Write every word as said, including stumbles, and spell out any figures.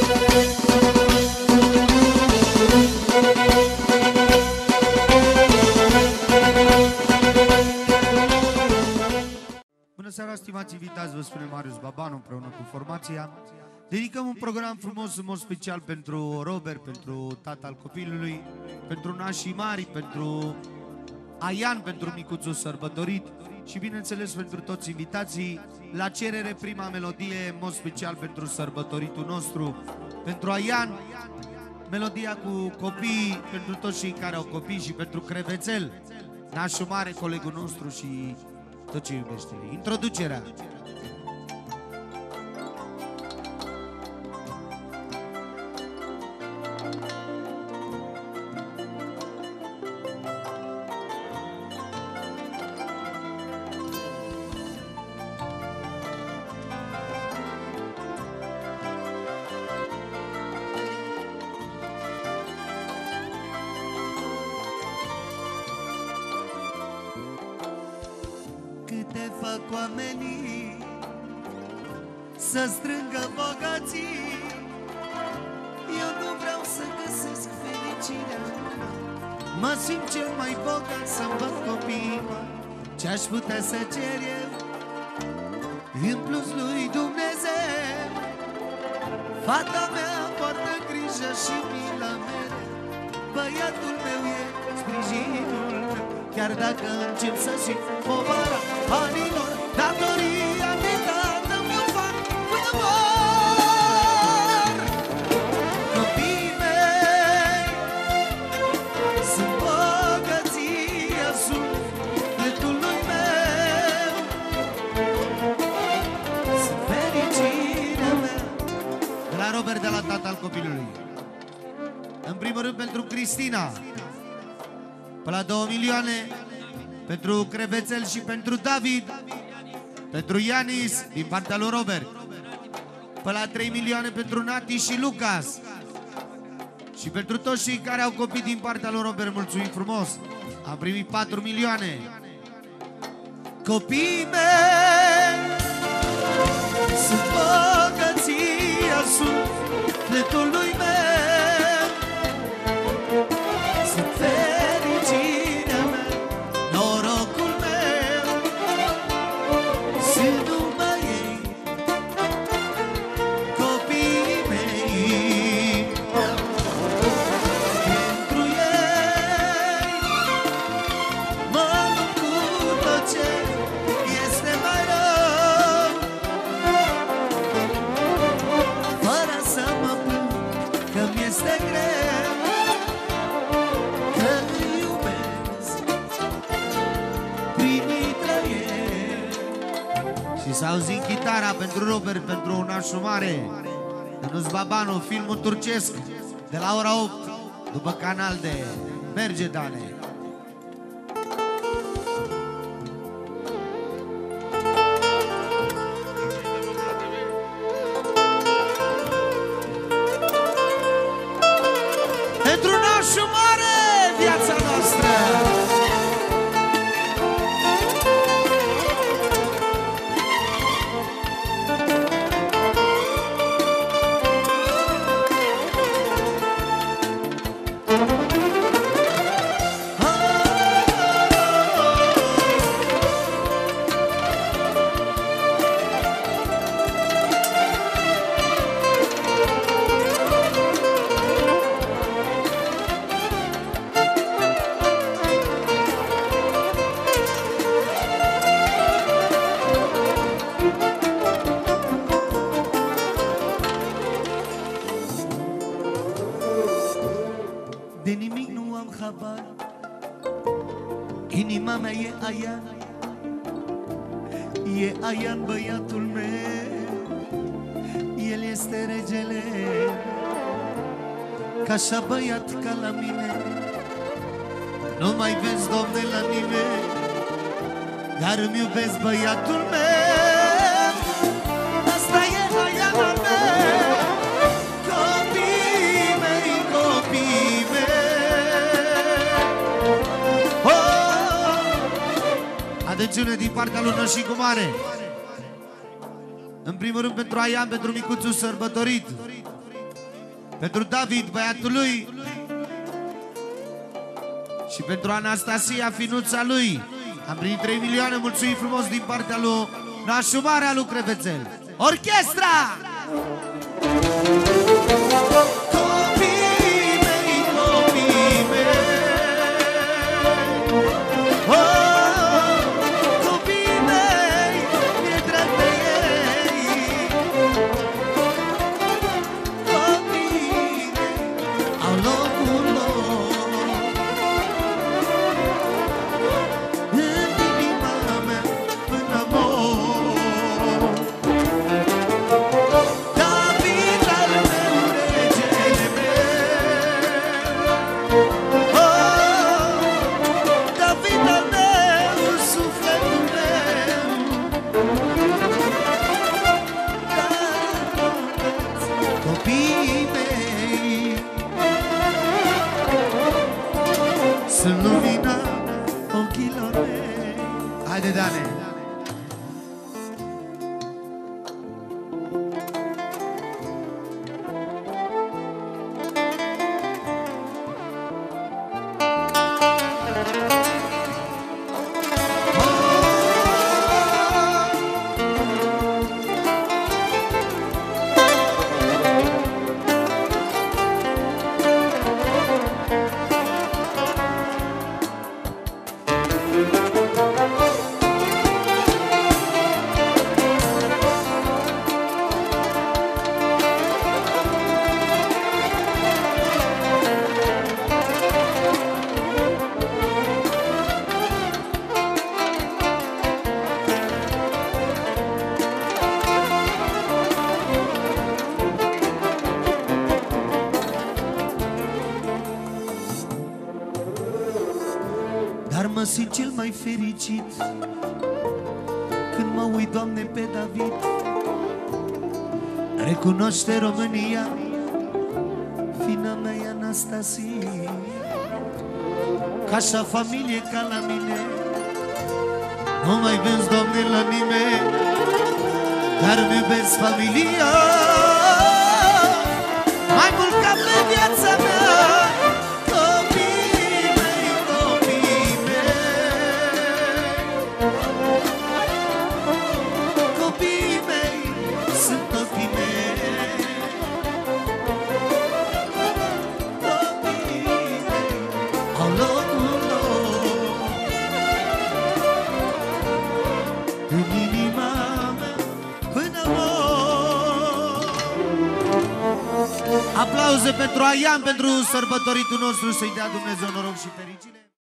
Stimați invitați, vă spune Marius Babanu împreună cu formația. Dedicăm un program frumos, în mod special pentru Robert, pentru tata al copilului, pentru nașii mari, pentru Aian, pentru micuțul sărbătorit și bineînțeles pentru toți invitații. La cerere prima melodie, în mod special pentru sărbătoritul nostru, pentru Aian, melodia cu copii, pentru toți cei care au copii și pentru Crevețel, nașul mare, colegul nostru și tot ce iubește. Introducerea. Oamenii să strângă bogății, eu nu vreau să găsesc fericirea, mă simt cel mai bogat să-mi văd copiii mari. Ce-aș putea să cer eu în plus lui Dumnezeu? Fata mea poartă grijă și milă mereu, băiatul meu e sprijinul meu, chiar dacă încep să simt povara anilor. Datoria de tată mi-o fac până mor. Copiii mei sunt bogăția sufletului meu, sunt fericirea mea. De la Robert, de la tata al copilului. În primul rând pentru Cristina, pe la două milioane, pentru Crevețel și pentru David, pentru Ianis din partea lui Robert, pe la trei milioane pentru Nati și Lucas și pentru toți cei care au copii din partea lui Robert, mulțumim frumos. Am primit patru milioane. Copiii mei sunt bogăția sufletului meu, sunt fericirea mea, norocul meu, sunt numai ei, copiii mei. Pentru ei mă lupt cu tot ce este mai rău, fără să mă plâng că-mi este greu, că-i iubesc prin-i trăiesc. Și să auzim chitara pentru Robert, pentru nașul mare, Dănuț Babanu, filmul turcesc, de la ora opt, după canal de Merge, Dane. Pentru nașul mare, viața noastră. De nimic nu am habar, inima mea e Aian, e Aian băiatul meu, el este regele, ca așa băiat ca la mine, nu mai vezi, Doamne, la nimeni, dar îmi iubesc băiatul meu, asta e Aian al meu, copiii mei, copiii mei. Atențiune din partea lui Nășicu Mare. În primul rând pentru Aian, pentru micuțul sărbătorit, pentru David, băiatul lui, și pentru Anastasia, finuța lui. Am primit trei milioane, mulțumim frumos din partea lui Nașu Mare, lui Crevețel. Orchestra! Copii mei, copii mei, oh, copii mei, mi-e drag de ei. Copii mei au locul lor în inima mea până mor. David al meu, regele meu, oh, David al meu, sufletul meu. Copiii mei sunt lumina ochilor mei. Haide, Dane! Dar mă simt cel mai fericit când mă uit, Doamne, pe David. Recunoaște România, fina mea e Anastasia, ca așa familie ca la mine nu mai vezi, Doamne, la nimeni, dar îmi iubesc familia mai mult ca pe viața mea. Aplauze pentru Aian, pentru sărbătoritul nostru, să-i dea Dumnezeu noroc și fericire.